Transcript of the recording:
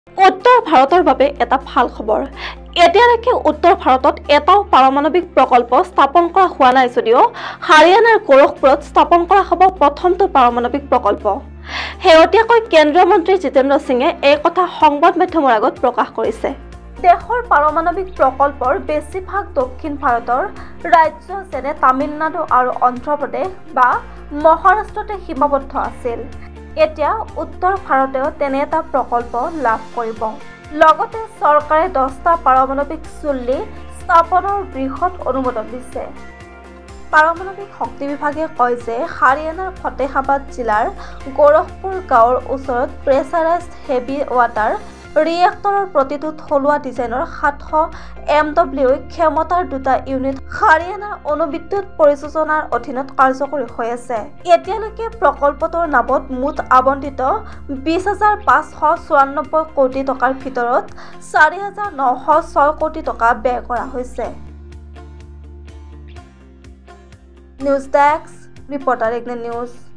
উত্তৰ ভাৰতৰ বাবে এটা ভাল খবৰ। এতিয়ালৈকে উত্তৰ ভাৰতত এটাও পাৰমাণৱিক প্ৰকল্প স্থাপন কৰা হোৱা নাই যদিও হাৰিয়ানাৰ গোৰখপুৰত স্থাপন কৰা হ'ব প্ৰথমটো পাৰমাণৱিক প্ৰকল্প। শেহতীয়াকৈ কেন্দ্ৰীয় মন্ত্ৰী জিতেন্দ্ৰ সিঙে এই কথা সংবাদ মাধ্যমৰ আগত প্ৰকাশ কৰিছে। দেশৰ পাৰমাণৱিক প্ৰকল্পৰ বেছিভাগ দক্ষিণ ভাৰতৰ ৰাজ্য যেনে তামিলনাডু আৰু অন্ধ্ৰপ্ৰদেশ বা মহাৰাষ্ট্ৰতে সীমাবদ্ধ আছিল। এতিয়া উত্তৰ ভাৰতেও তেনে এটা প্ৰকল্প লাভ কৰিব। লগতে চৰকাৰে 10টা পাৰমাণৱিক চুল্লী স্থাপনৰ বৃহৎ অনুমোদন দিছে। পাৰমাণৱিক শক্তি বিভাগে কয় যে হাৰিয়ানাৰ ফতেহাবাদ জিলাৰ গোৰখপুৰ গাঁৱৰ ওচৰত প্ৰেছাৰাইজড হেভি ৱাটাৰ ৰিয়েক্টৰৰ প্ৰতিটো থলুৱা ডিজাইনৰ 700 MW ক্ষমতাৰ 2টা ইউনিট হাৰিয়ানাৰ অণুবিদ্যুৎ পৰিযোজনাৰ অধীনত কাৰ্যকৰী হৈ আছে। এতিয়ালৈকে প্ৰকল্পটোৰ নামত মুঠ আবণ্টিত 20,594 কোটি টকাৰ ভিতৰত 4,906 কোটি টকা ব্যয় কৰা হৈছে। News desk, reporter ইগনিউজ।